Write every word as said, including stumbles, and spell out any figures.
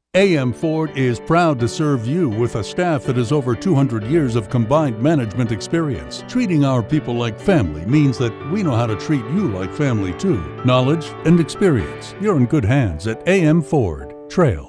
A M Ford is proud to serve you with a staff that has over two hundred years of combined management experience. Treating our people like family means that we know how to treat you like family too. Knowledge and experience. You're in good hands at A M Ford. Trail.